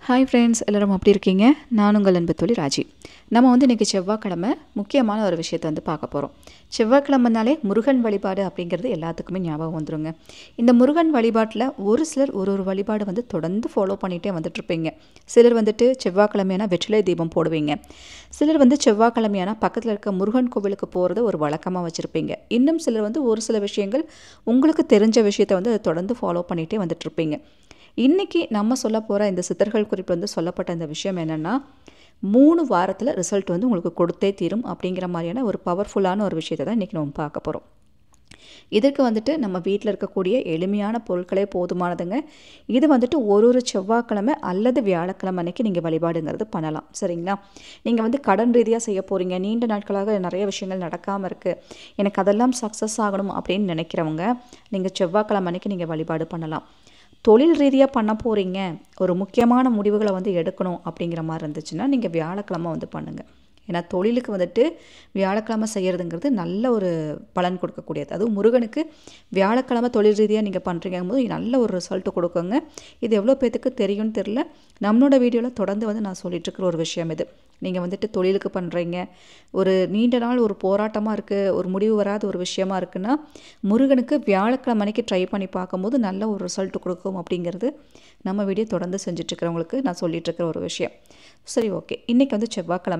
Hi friends, எல்லோரும் எப்படி இருக்கீங்க? நான் உங்கள் அன்பு தோழி ராஜி. நம்ம இன்றைக்கி செவ்வாய்க்கிழமை முக்கியமான ஒரு விஷயத்தை பார்க்க போகிறோம். செவ்வாய்க்கிழமைனாலே முருகன் வழிபாடு அப்படிங்கிறது எல்லாத்துக்குமே ஞாபகம் வந்துருங்க. இந்த முருகன் வழிபாட்டில் ஒரு சிலர் ஒரு வழிபாடு தொடர்ந்து ஃபாலோ பண்ணிகிட்டே வந்துட்டுருப்பீங்க. சிலர் செவ்வாய்க்கிழமையான வெற்றிலை தீபம் போடுவீங்க. சிலர் செவ்வாய்க்கிழமையான பக்கத்தில் இருக்க முருகன் கோவிலுக்கு போகிறத ஒரு வழக்கமாக வச்சுருப்பீங்க. இன்னும் சிலர் ஒரு சில விஷயங்கள் உங்களுக்கு தெரிஞ்ச விஷயத்தை அதை தொடர்ந்து ஃபாலோ பண்ணிகிட்டே வந்துட்டுருப்பீங்க. இன்றைக்கி நம்ம சொல்ல போகிற இந்த சித்தர்கள் குறிப்பு சொல்லப்பட்ட இந்த விஷயம் என்னென்னா, 3 வாரத்தில் ரிசல்ட் உங்களுக்கு கொடுத்தே தீரும் அப்படிங்கிற மாதிரியான ஒரு பவர்ஃபுல்லான ஒரு விஷயத்தை தான் இன்றைக்கி நம்ம பார்க்க போகிறோம். இதற்கு நம்ம வீட்டில் இருக்கக்கூடிய எளிமையான பொருட்களே போதுமானதுங்க. இது ஒரு செவ்வாய்க்கிழமை அல்லது வியாழக்கிழமை அன்றைக்கி நீங்கள் வழிபாடுங்கிறது பண்ணலாம். சரிங்களா? நீங்கள் கடன் ரீதியாக செய்ய போகிறீங்க, நீண்ட நாட்களாக நிறைய விஷயங்கள் நடக்காமல் இருக்குது, எனக்கு அதெல்லாம் சக்ஸஸ் ஆகணும் அப்படின்னு நினைக்கிறவங்க நீங்கள் செவ்வாய்க்கிழமை அன்றைக்கி நீங்கள் வழிபாடு பண்ணலாம். தொழில் ரீதியாக பண்ண போகிறீங்க, ஒரு முக்கியமான முடிவுகளை எடுக்கணும் அப்படிங்கிற மாதிரி இருந்துச்சுன்னா நீங்கள் வியாழக்கிழமை பண்ணுங்கள். ஏன்னா தொழிலுக்கு வியாழக்கிழமை செய்கிறதுங்கிறது நல்ல ஒரு பலன் கொடுக்கக்கூடியது. அதுவும் முருகனுக்கு வியாழக்கிழமை தொழில் ரீதியாக நீங்கள் பண்ணுறீங்கும் போது நல்ல ஒரு ரிசல்ட்டு கொடுக்குங்க. இது எவ்வளோ பேத்துக்கு தெரியும்னு தெரில. நம்மளோட வீடியோவில் தொடர்ந்து நான் சொல்லிகிட்ருக்கிற ஒரு விஷயம் இது. நீங்கள் தொழிலுக்கு பண்ணுறீங்க, ஒரு நீண்ட நாள் ஒரு போராட்டமாக இருக்குது, ஒரு முடிவு வராத ஒரு விஷயமா இருக்குன்னா முருகனுக்கு வியாழக்கிழமை அன்னைக்கு ட்ரை பண்ணி பார்க்கும்போது நல்ல ஒரு ரிசல்ட்டு கொடுக்கும் அப்படிங்கிறது நம்ம வீடியோ தொடர்ந்து செஞ்சிட்ருக்கிறவங்களுக்கு நான் சொல்லிகிட்ருக்கிற ஒரு விஷயம். சரி, ஓகே. இன்றைக்கி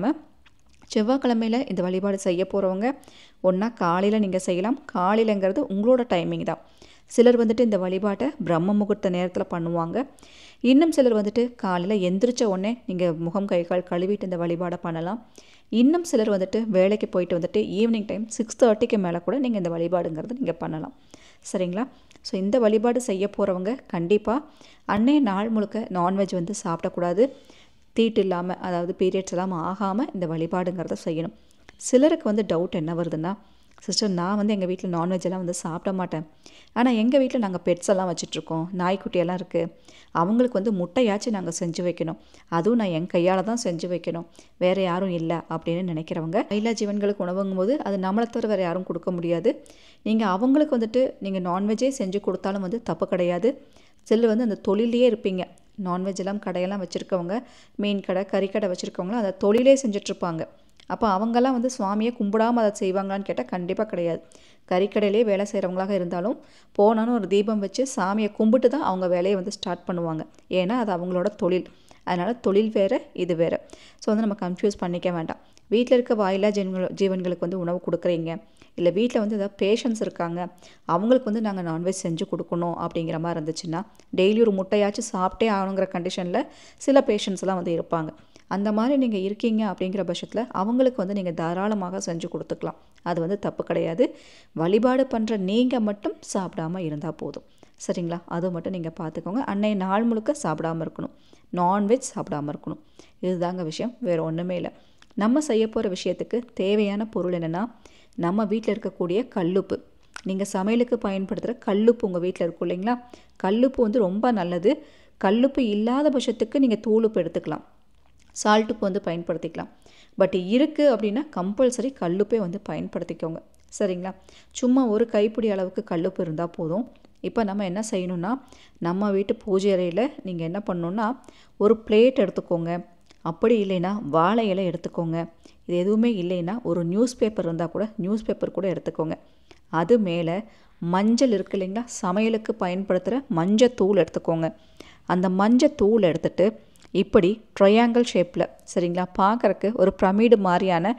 செவ்வாய்க்கிழமையில் இந்த வழிபாடு செய்ய போகிறவங்க ஒன்றா காலையில் நீங்கள் செய்யலாம். காலையிலங்கிறது உங்களோட டைமிங் தான். சிலர் இந்த வழிபாட்டை பிரம்ம முகூர்த்த நேரத்தில் பண்ணுவாங்க. இன்னும் சிலர் காலையில் எந்திரிச்ச உடனே நீங்கள் முகம் கை கால் கழுவிட்டு இந்த வழிபாடை பண்ணலாம். இன்னும் சிலர் வேலைக்கு போயிட்டு ஈவினிங் டைம் 6:30க்கு மேலே கூட நீங்கள் இந்த வழிபாடுங்கிறது நீங்கள் பண்ணலாம். சரிங்களா? ஸோ இந்த வழிபாடு செய்ய போகிறவங்க கண்டிப்பாக அன்னைய நாள் முழுக்க நான்வெஜ் சாப்பிடக்கூடாது. தீட்டு இல்லாமல், அதாவது பீரியட்ஸ் எல்லாம் ஆகாமல் இந்த வழிபாடுங்கிறத செய்யணும். சிலருக்கு டவுட் என்ன வருதுன்னா, சிஸ்டர் நான் எங்கள் வீட்டில் நான்வெஜ் எல்லாம் சாப்பிட மாட்டேன், ஆனால் எங்கள் வீட்டில் நாங்கள் பெட்ஸ் எல்லாம் வச்சுட்ருக்கோம், நாய்க்குட்டியெல்லாம் இருக்குது, அவங்களுக்கு முட்டையாச்சும் நாங்கள் செஞ்சு வைக்கணும், அதுவும் நான் என் கையால் தான் செஞ்சு வைக்கணும், வேறு யாரும் இல்லை அப்படின்னு நினைக்கிறவங்க, எல்லா ஜீவன்களுக்கு உணவுங்கும் போது அது நம்மளை தவிர வேறு யாரும் கொடுக்க முடியாது. நீங்கள் அவங்களுக்கு நீங்கள் நான்வெஜ்ஜே செஞ்சு கொடுத்தாலும் தப்பு கிடையாது. சிலர் அந்த தொழிலையே இருப்பீங்க, நான்வெஜ் எல்லாம் கடையெல்லாம் வச்சுருக்கவங்க, மீன் கடை கறிக்கடை வச்சுருக்கவங்களாம் அதை தொழிலே செஞ்சிட்ருப்பாங்க. அப்போ அவங்கெல்லாம் சுவாமியை கும்பிடாமல் அதை செய்வாங்களான்னு கேட்டால் கண்டிப்பாக கிடையாது. கறிக்கடையிலே வேலை செய்கிறவங்களாக இருந்தாலும் போனாலும் ஒரு தீபம் வச்சு சாமியை கும்பிட்டு தான் அவங்க வேலையை ஸ்டார்ட் பண்ணுவாங்க. ஏன்னா அது அவங்களோட தொழில். அதனால் தொழில் வேறு, இது வேறு. ஸோ நம்ம கன்ஃபியூஸ் பண்ணிக்க வேண்டாம். வீட்டில் இருக்க வாயிலா ஜீவன்களுக்கு உணவு கொடுக்குறீங்க, இல்லை வீட்டில் ஏதாவது பேஷண்ட்ஸ் இருக்காங்க, அவங்களுக்கு நாங்கள் நான்வெஜ் செஞ்சு கொடுக்கணும் அப்படிங்கிற மாதிரி இருந்துச்சுன்னா டெய்லி ஒரு முட்டையாச்சும் சாப்பிட்டே ஆகணுங்கிற கண்டிஷனில் சில பேஷண்ட்ஸ்லாம் இருப்பாங்க. அந்த மாதிரி நீங்கள் இருக்கீங்க அப்படிங்கிற பட்சத்தில் அவங்களுக்கு நீங்கள் தாராளமாக செஞ்சு கொடுத்துக்கலாம். அது தப்பு கிடையாது. வழிபாடு பண்ணுற நீங்கள் மட்டும் சாப்பிடாமல் இருந்தால் போதும். சரிங்களா? அது மட்டும் நீங்கள் பார்த்துக்கோங்க. அன்னைய நாள் முழுக்க சாப்பிடாமல் இருக்கணும், நான்வெஜ் சாப்பிடாமல் இருக்கணும். இதுதாங்க விஷயம், வேறு ஒன்றுமே இல்லை. நம்ம செய்ய போகிற விஷயத்துக்கு தேவையான பொருள் என்னென்னா, நம்ம வீட்டில் இருக்கக்கூடிய கல்லுப்பு. நீங்கள் சமையலுக்கு பயன்படுத்துகிற கல்லுப்பு உங்கள் வீட்டில் இருக்கும் இல்லைங்களா? கல்லுப்பு ரொம்ப நல்லது. கல்லுப்பு இல்லாத பட்சத்துக்கு நீங்கள் தூளுப்பு எடுத்துக்கலாம், சால்ட்டுப்பு பயன்படுத்திக்கலாம். பட் இருக்குது அப்படின்னா கம்பல்சரி கல்லுப்பே பயன்படுத்திக்கோங்க. சரிங்களா? சும்மா ஒரு கைப்பிடி அளவுக்கு கல்லுப்பு இருந்தால் போதும். இப்போ நம்ம என்ன செய்யணும்னா, நம்ம வீட்டு பூஜை அறையில் நீங்கள் என்ன பண்ணணுன்னா, ஒரு பிளேட் எடுத்துக்கோங்க. அப்படி இல்லைன்னா வாழை இலை எடுத்துக்கோங்க. இது எதுவுமே இல்லைன்னா ஒரு நியூஸ் பேப்பர் இருந்தால் கூட நியூஸ் பேப்பர் கூட எடுத்துக்கோங்க. அது மேலே மஞ்சள் இருக்கு இல்லைங்களா, சமையலுக்கு பயன்படுத்துகிற மஞ்சத்தூள் எடுத்துக்கோங்க. அந்த மஞ்சத்தூள் எடுத்துகிட்டு இப்படி ட்ரையாங்கிள் ஷேப்பில், சரிங்களா, பார்க்குறக்கு ஒரு பிரமிடு மாதிரியான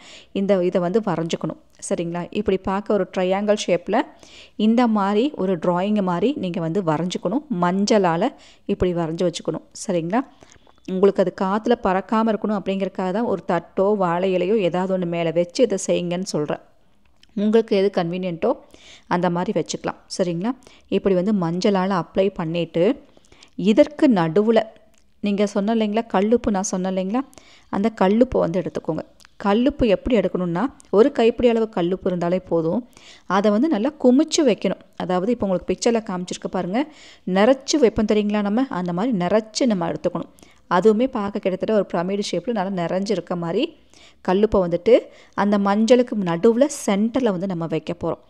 இதை வரைஞ்சிக்கணும். சரிங்களா? இப்படி பார்க்க ஒரு ட்ரையாங்கிள் ஷேப்பில் இந்த மாதிரி ஒரு ட்ராயிங்கு மாதிரி நீங்கள் வரைஞ்சிக்கணும். மஞ்சளால் இப்படி வரைஞ்சி வச்சுக்கணும். சரிங்களா? உங்களுக்கு அது காற்றுல பறக்காமல் இருக்கணும் அப்படிங்கிறக்காக தான் ஒரு தட்டோ வாழை இலையோ ஏதாவது ஒன்று மேலே வச்சு இதை செய்யுங்கன்னு சொல்கிறேன். உங்களுக்கு எது கன்வீனியன்ட்டோ அந்த மாதிரி வச்சுக்கலாம். சரிங்களா? இப்படி மஞ்சளால் அப்ளை பண்ணிவிட்டு இதற்கு நடுவில் நீங்கள் சொன்ன இல்லைங்களா கல்லுப்பு, நான் சொன்னேன் இல்லைங்களா, அந்த கல்லுப்பை எடுத்துக்கோங்க. கல்லுப்பு எப்படி எடுக்கணும்னா, ஒரு கைப்பிடி அளவு கல்லுப்பு இருந்தாலே போதும். அதை நல்லா குமிச்சு வைக்கணும். அதாவது இப்போ உங்களுக்கு பிக்சரில் காமிச்சிருக்க பாருங்கள், நிறச்சி வைப்போம் தெரியுங்களா, நம்ம அந்த மாதிரி நிறச்சி நம்ம எடுத்துக்கணும். அதுவுமே பார்க்க கிட்டத்தட்ட ஒரு பிரமிடு ஷேப்பில் நல்லா நிறைஞ்சு இருக்க மாதிரி கல்லுப்பை அந்த மஞ்சளுக்கு நடுவில் சென்டரில் நம்ம வைக்க போகிறோம்.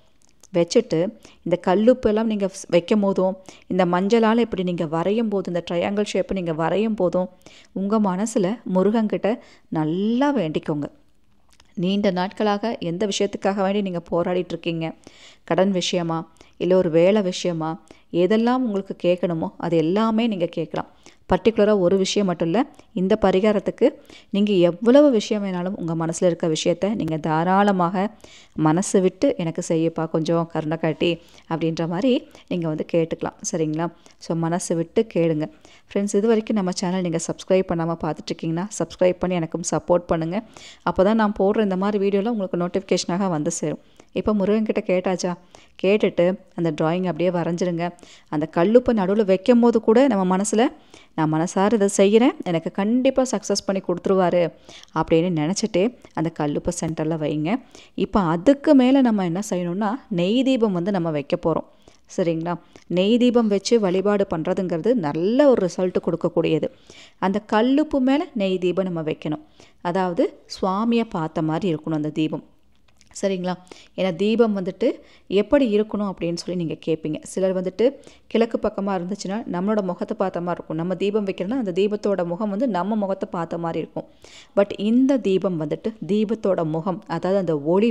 வச்சுட்டு இந்த கல்லுப்பெல்லாம் நீங்கள் வைக்கும் போதும் இந்த மஞ்சளால் இப்படி நீங்கள் வரையும் போதும் இந்த ட்ரையாங்கிள் ஷேப்பை நீங்கள் வரையும் போதும் உங்கள் மனசில் முருகன்கிட்ட நல்லா வேண்டிக்கோங்க. நீண்ட நாட்களாக எந்த விஷயத்துக்காக வேண்டி நீங்கள் போராடிட்டுருக்கீங்க, கடன் விஷயமா இல்லை ஒரு வேலை விஷயமா, எதெல்லாம் உங்களுக்கு கேட்கணுமோ அது எல்லாமே நீங்கள் கேட்கலாம். பர்டிகுலராக ஒரு விஷயம் மட்டும் இல்லை, இந்த பரிகாரத்துக்கு நீங்கள் எவ்வளவு விஷயம் வேணாலும் உங்கள் மனசில் இருக்க விஷயத்த நீங்கள் தாராளமாக மனசு விட்டு எனக்கு செய்யப்பா கொஞ்சம் கருணை காட்டி அப்படின்ற மாதிரி நீங்கள் கேட்டுக்கலாம். சரிங்களா? ஸோ மனசு விட்டு கேளுங்க. ஃப்ரெண்ட்ஸ், இது வரைக்கும் நம்ம சேனல் நீங்கள் சப்ஸ்கிரைப் பண்ணாமல் பார்த்துட்ருக்கீங்கன்னா சப்ஸ்கிரைப் பண்ணி எனக்கும் சப்போர்ட் பண்ணுங்கள். அப்போ தான் நான் போடுற இந்த மாதிரி வீடியோலாம் உங்களுக்கு நோட்டிஃபிகேஷனாக வந்து சேரும். இப்போ முருகன்கிட்ட கேட்டாச்சா? கேட்டுட்டு அந்த ட்ராயிங் அப்படியே வரைஞ்சிருங்க. அந்த கல்லுப்பை நடுவில் வைக்கும் போது கூட நம்ம மனசில் நான் மனசார இதை செய்கிறேன், எனக்கு கண்டிப்பாக சக்ஸஸ் பண்ணி கொடுத்துருவாரு அப்படின்னு நினச்சிட்டு அந்த கல்லுப்பை சென்டரில் வைங்க. இப்போ அதுக்கு மேலே நம்ம என்ன செய்யணும்னா நெய் தீபம் நம்ம வைக்க போகிறோம். சரிங்களா? நெய் தீபம் வச்சு வழிபாடு பண்ணுறதுங்கிறது நல்ல ஒரு ரிசல்ட் கொடுக்கக்கூடியது. அந்த கல்லுப்பு மேலே நெய் தீபம் நம்ம வைக்கணும். அதாவது சுவாமியை பார்த்த மாதிரி இருக்கணும் அந்த தீபம். சரிங்களா? ஏன்னா தீபம் எப்படி இருக்கணும் அப்படின்னு சொல்லி நீங்கள் கேட்பீங்க. சிலர் கிழக்கு பக்கமாக இருந்துச்சுன்னா நம்மளோட முகத்தை பார்த்த மாதிரி இருக்கும். நம்ம தீபம் வைக்கிறோன்னா அந்த தீபத்தோட முகம் நம்ம முகத்தை பார்த்த மாதிரி இருக்கும். பட் இந்த தீபம் தீபத்தோட முகம், அதாவது அந்த ஒளி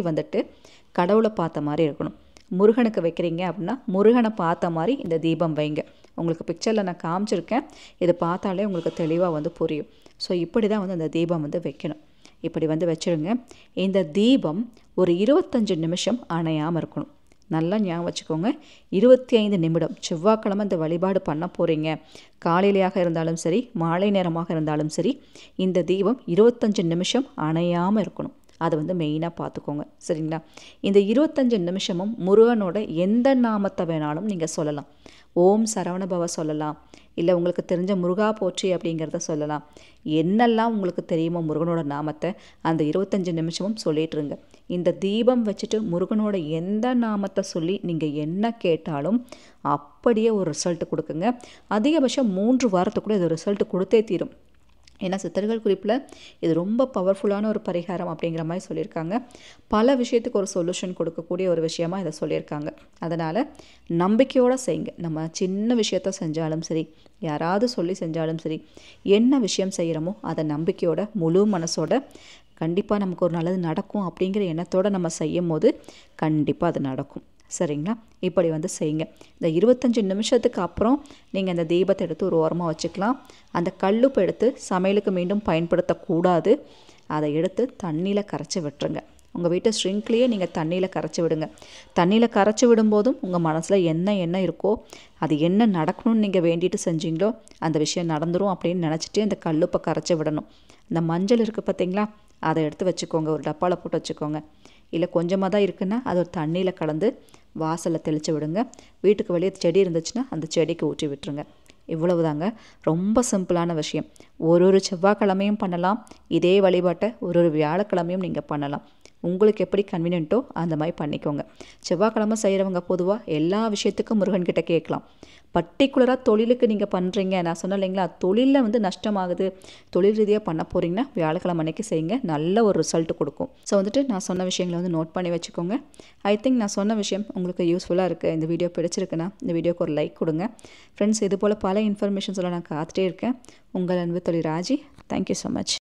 கடவுளை பார்த்த மாதிரி இருக்கணும். முருகனுக்கு வைக்கிறீங்க அப்படின்னா முருகனை பார்த்த மாதிரி இந்த தீபம் வைங்க. உங்களுக்கு பிக்சரில் நான் காமிச்சிருக்கேன், இது பார்த்தாலே உங்களுக்கு தெளிவாக புரியும். ஸோ இப்படி தான் அந்த தீபம் வைக்கணும். இப்படி வச்சுருங்க. இந்த தீபம் ஒரு 25 நிமிஷம் அணையாமல் இருக்கணும். நல்லா ஞாபகம் வச்சுக்கோங்க. 25 நிமிடம். செவ்வாய்க்கிழமை இந்த வழிபாடு பண்ண போகிறீங்க, காலையிலையாக இருந்தாலும் சரி மாலை நேரமாக இருந்தாலும் சரி, இந்த தீபம் 25 நிமிஷம் அணையாமல் இருக்கணும். அதை மெயினாக பார்த்துக்கோங்க. சரிங்களா? இந்த 25 நிமிஷமும் முருகனோட எந்த நாமத்தை வேணாலும் நீங்கள் சொல்லலாம். ஓம் சரவணபவ சொல்லலாம், இல்லை உங்களுக்கு தெரிஞ்ச முருகா போற்றி அப்படிங்கிறத சொல்லலாம். என்னெல்லாம் உங்களுக்கு தெரியுமோ முருகனோட நாமத்தை அந்த 25 நிமிஷமும் சொல்லிட்டுருங்க. இந்த தீபம் வச்சுட்டு முருகனோட எந்த நாமத்தை சொல்லி நீங்கள் என்ன கேட்டாலும் அப்படியே ஒரு ரிசல்ட் கொடுக்குங்க. அதிகபட்சம் 3 வாரத்துக்குள்ளே இது ரிசல்ட் கொடுத்தே தீரும். ஏன்னா சித்தர்கள் குறிப்பில் இது ரொம்ப பவர்ஃபுல்லான ஒரு பரிகாரம் அப்படிங்கிற மாதிரி சொல்லியிருக்காங்க. பல விஷயத்துக்கு ஒரு சொல்யூஷன் கொடுக்கக்கூடிய ஒரு விஷயமாக இதை சொல்லியிருக்காங்க. அதனால் நம்பிக்கையோடு செய்யுங்க. நம்ம சின்ன விஷயத்த செஞ்சாலும் சரி, யாராவது சொல்லி செஞ்சாலும் சரி, என்ன விஷயம் செய்கிறோமோ அதை நம்பிக்கையோட முழு மனசோட கண்டிப்பாக நமக்கு ஒரு நல்லது நடக்கும் அப்படிங்கிற எண்ணத்தோடு நம்ம செய்யும் போது கண்டிப்பாக அது நடக்கும். சரிங்களா? இப்படி செய்யுங்க. இந்த 25 நிமிஷத்துக்கு அப்புறம் நீங்கள் அந்த தீபத்தை எடுத்து ஒரு ஓரமாக வச்சுக்கலாம். அந்த கல்லுப்பு எடுத்து சமையலுக்கு மீண்டும் பயன்படுத்தக்கூடாது. அதை எடுத்து தண்ணியில் கரைச்சி விட்டுருங்க. உங்கள் வீட்டு ஸ்ட்ரிங்க்லேயே நீங்கள் தண்ணியில் கரைச்சி விடுங்க. தண்ணியில் கரைச்சி விடும்போதும் உங்கள் மனசில் என்ன இருக்கோ அது என்ன நடக்கணும்னு நீங்கள் வேண்டிட்டு செஞ்சீங்களோ அந்த விஷயம் நடந்துடும் அப்படின்னு நினச்சிட்டு அந்த கல்லுப்பை கரைச்சி விடணும். இந்த மஞ்சள் இருக்குது பார்த்தீங்களா, அதை எடுத்து வச்சுக்கோங்க, ஒரு டப்பாவில் போட்டு வச்சுக்கோங்க. இல்லை கொஞ்சமாக தான் இருக்குன்னா அது ஒரு தண்ணியில் கலந்து வாசலில் தெளித்து விடுங்க. வீட்டுக்கு வெளியே செடி இருந்துச்சுன்னா அந்த செடிக்கு ஊற்றி விட்டுருங்க. இவ்வளவு தாங்க. ரொம்ப சிம்பிளான விஷயம். ஒரு செவ்வாய்க்கிழமையும் பண்ணலாம் இதே வழிபாட்டை, ஒரு வியாழக்கிழமையும் நீங்கள் பண்ணலாம். உங்களுக்கு எப்படி கன்வீனியன்ட்டோ அந்த மாதிரி பண்ணிக்கோங்க. செவ்வாய்க்கிழமை செய்கிறவங்க பொதுவாக எல்லா விஷயத்துக்கும் முருகன்கிட்ட கேட்கலாம். பர்டிகுலராக தொழிலுக்கு நீங்கள் பண்ணுறீங்க, நான் சொன்னேன் இல்லைங்களா, தொழிலில் நஷ்டமாகுது, தொழில் ரீதியாக பண்ண போகிறீங்கன்னா வியாழக்கிழமை அன்னைக்கு செய்யுங்க, நல்ல ஒரு ரிசல்ட் கொடுக்கும். ஸோ நான் சொன்ன விஷயங்களை நோட் பண்ணி வச்சுக்கோங்க. ஐ திங்க் நான் சொன்ன விஷயம் உங்களுக்கு யூஸ்ஃபுல்லாக இருக்குது. இந்த வீடியோ பிடிச்சிருக்குன்னா இந்த வீடியோக்கு ஒரு லைக் கொடுங்க. ஃப்ரெண்ட்ஸ், இது போல் பல இன்ஃபர்மேஷன்ஸ் எல்லாம் நான் காத்துட்டே இருக்கேன். உங்கள் அன்பு தோழி ராஜி. Thank you so much.